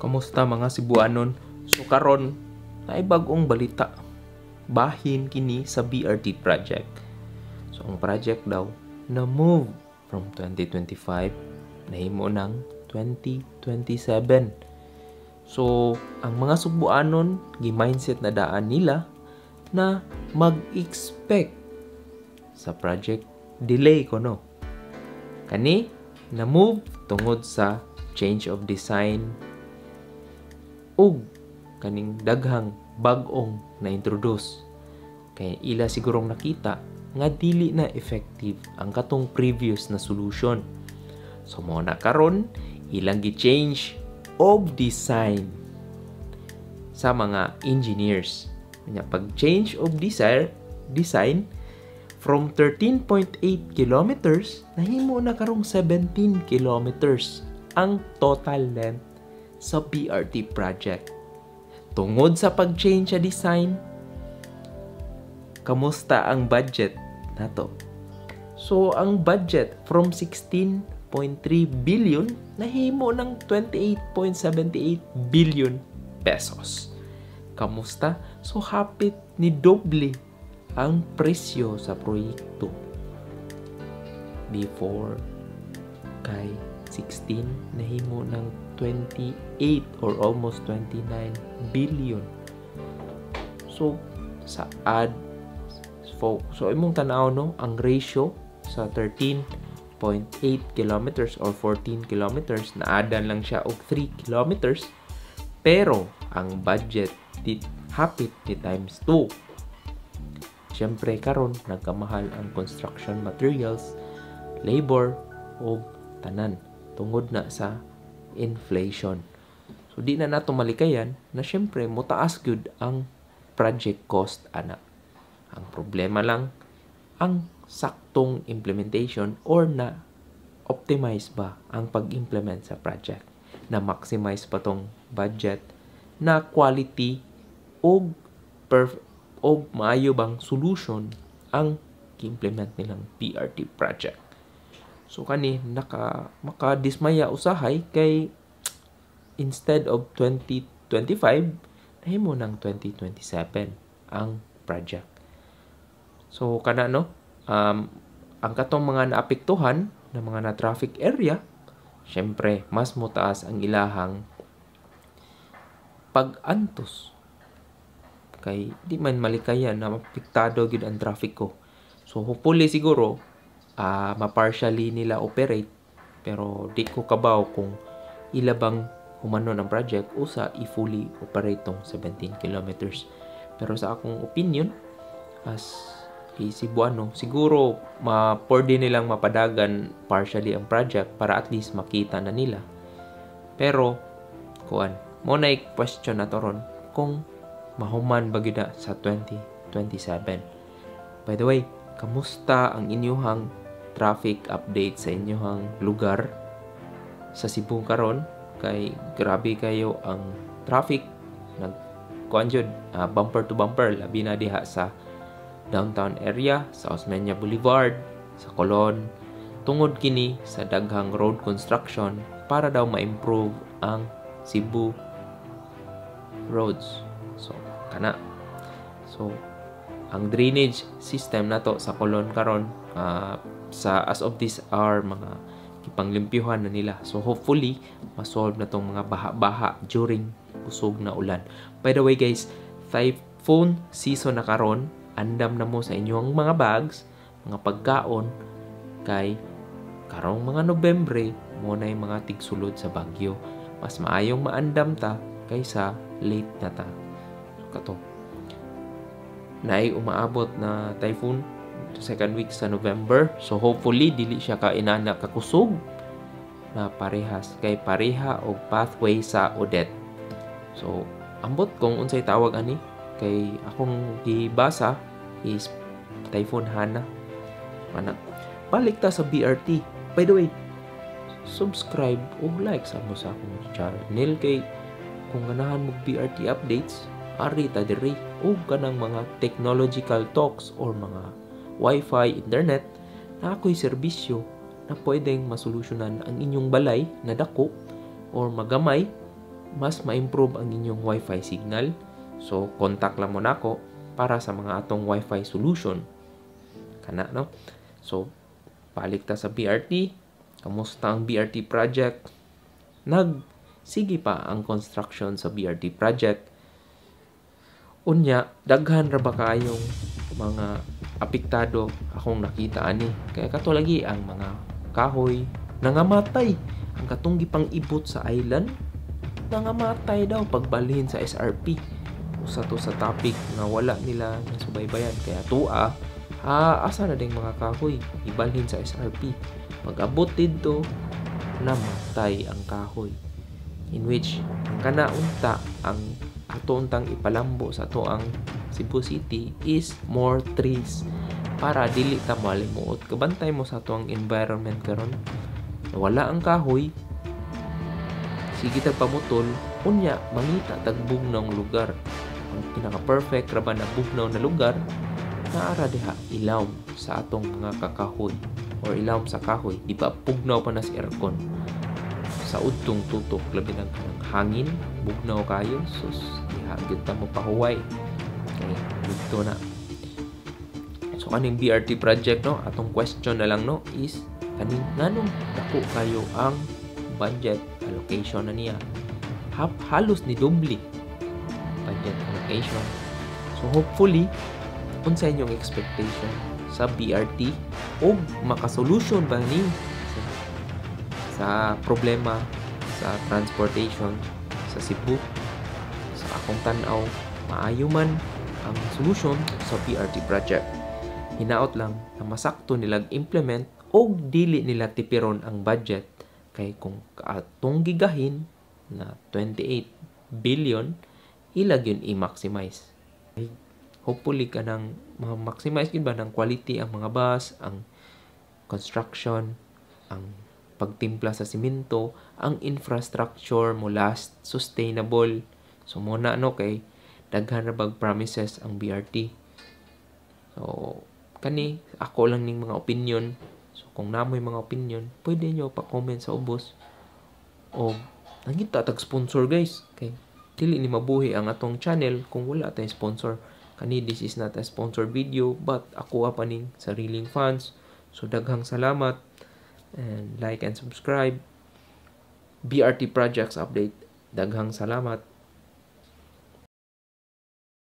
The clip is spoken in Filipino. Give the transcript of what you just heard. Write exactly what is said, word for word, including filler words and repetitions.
Kamusta mga Cebuanon? So karon naay bag-ong balita. Bahin kini sa B R T project. So ang project daw na move from twenty twenty-five nahimo ng twenty twenty-seven. So ang mga Cebuanon gi-mindset na daan nila na mag-expect sa project delay kono. Kani na move tungod sa change of design ug kaning daghang bag-ong na-introduce. Kaya ila sigurong nakita nga dili na effective ang katong previous na solution. So mo na karon ilang gi-change of design sa mga engineers. Nya pag change of design design from thirteen point eight kilometers nahimo na karong seventeen kilometers ang total length sa B R T project. Tungod sa pag-change sa design, kamusta ang budget nato? So, ang budget from sixteen point three billion nahimo ng twenty-eight point seven eight billion pesos. Kamusta? So, hapit ni doble ang presyo sa proyekto. Before kay sixteen nahimo ng twenty-eight or almost twenty-nine billion. So sa ad so, so imong tanaw no ang ratio sa thirteen point eight kilometers or fourteen kilometers na adan lang siya og three kilometers, pero ang budget di hapit ni times two. Siyempre karon nagkamahal ang construction materials, labor o tanan tungod na sa inflation. So di na nato malikayan na syempre motaas gyud ang project cost ana. Ang problema lang ang saktong implementation or na optimize ba ang pag-implement sa project, na maximize pa tong budget, na quality o perf- o maayo bang solution ang implement nilang B R T project. So kani naka makadismaya usahay kay instead of twenty twenty-five nahimo ng twenty twenty-seven ang project. So kana no um, ang katong mga naapektuhan na mga na traffic area, syempre mas motaas ang ilahang pag-antos kay di man malikayan na mapiktado gid ang trafiko. So hopefully siguro uh, ma-partially nila operate, pero di ko kabaw kung ilabang humanon ang project o sa i-fully operate tong seventeen kilometers. Pero sa akong opinion as a Cebuano, siguro ma-pwede nilang mapadagan partially ang project para at least makita na nila. Pero kuan mo na i-question na to ron kung mahuman ba gyud sa twenty twenty-seven. By the way, kamusta ang inyong traffic update sa inyong lugar sa Cebu karon? Kay grabe kayo ang traffic, nag kuan jud uh, bumper to bumper labi na diha sa downtown area, sa Osmeña Boulevard, sa Colon, tungod kini sa daghang road construction para daw ma-improve ang Cebu roads. So kana so ang drainage system nato sa Colon karon uh, sa as of this hour mga ipanglimpyuhan na nila. So hopefully ma-solve na tong mga baha-baha during kusog na ulan. By the way guys, typhoon season na karon, andam na mo sa inyong mga bags, mga pagkaon kay karong mga Nobyembre mo na yung mga tigsulod sa bagyo. Mas maayong maandam ta kaysa late na ta. So kato naay umaabot na typhoon second week sa November. So hopefully dili siya ka inana kakusog na parehas kay pareha og pathway sa Odette. So ambot kung unsay tawag ani kay akong gibasa is Typhoon Hana. Ana balik ta sa B R T. By the way, subscribe o like sa mo sa akong channel kay kung ganahan mo B R T updates ari ta diri o kanang mga technological talks or mga Wi-Fi, internet, na ako'y serbisyo na pwedeng masolusyonan ang inyong balay na dako or magamay mas ma-improve ang inyong Wi-Fi signal, so contact lang mo nako para sa mga atong Wi-Fi solution. Kana, no? So, balik ta sa B R T. Kamusta ang B R T project? Nag, sige pa ang construction sa B R T project. Unya, daghan ra ba kayong mga apektado akong nakita ani? Kaya kato lagi ang mga kahoy nangamatay. Ang katong gipang ibot sa island, nangamatay daw pagbalhin sa S R P. Usa to sa topic nga wala nila nasubaybayan. Kaya tua, ah, asa na ding mga kahoy ibalhin sa S R P. Pag-abot dito, namatay ang kahoy. In which, ang kanaunta, ang ato untang ipalambo sa ato ang Cebu City is more trees para dili ta malimuot. Kabantay mo sa ato ang environment karon. Wala ang kahoy, sige tag pamutol, unya mangita tag bugnaw ng lugar. Ang pinaka-perfect ra ba na bugnaw na lugar, naara diha ilaw sa atong mga kakahoy or ilaw sa kahoy, di ba pugnaw pa na si aircon. Sa udtong tutok labi ng hangin, bugnaw kayo, sus diha gyud ta mo pahuway. Okay, dito na. So kaning B R T project, no, atong question na lang, no, is kaning nganong dako kayo ang budget allocation na niya. Hap, halos ni doble budget allocation. So hopefully, unsa inyong expectation sa B R T o makasolution ba ni sa, sa problema sa transportation sa Cebu? Sa akong tan-aw, maayo man ang solution sa B R T project. Hinaot lang na masakto nilag implement o dili nila tipiron ang budget, kay kung atong gigahin na twenty-eight billion, ilag yun i-maximize. Hopefully ka nang ma-maximize yun ba ng quality ang mga bus, ang construction, ang pagtimpla sa simento, ang infrastructure mo last sustainable. So muna, no, kay daghan ra bag promises ang B R T. So kani ako lang ning mga opinion. So kung namoy mga opinion, pwede nyo pa-comment sa ubos. O nangita tag sponsor, guys. Okay, dili ni mabuhi ang atong channel kung wala tayong sponsor. Kani, this is not a sponsored video, but ako pa ning sariling fans. So daghang salamat, and like and subscribe. B R T projects update, daghang salamat.